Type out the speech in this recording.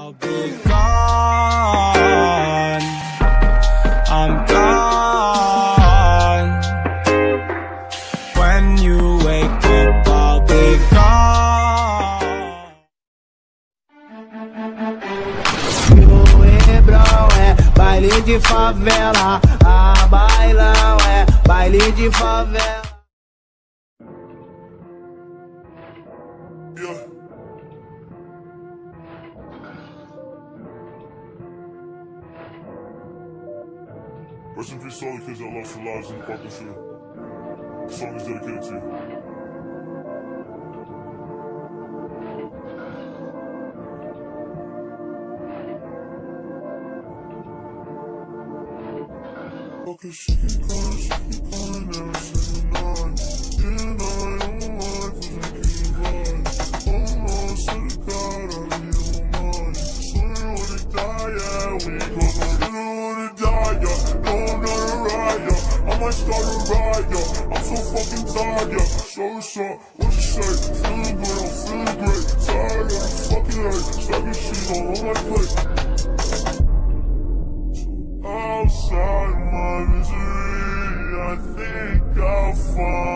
I'll be gone. I'm gone. When you wake up, I'll be gone. O Hebrão é baile de favela, a bailão é baile de favela. Yeah. Rest in peace to all the kids that lost their lives in the Parkland shooting. The song is dedicated to you. Okay, she keep calling every single night. And I don't like when they keep lying. Oh no, I swear to God, I need my mind. Swear when they die, yeah, we go. You don't wanna die, yeah. No, I'm not a riot. I might start a riot. I'm so fucking tired, yeah. So what's up? What you say? Feeling good, I'm feeling great. Tired of the fucking hate. Stacking shit all on my plate. Outside my misery, I think I'll find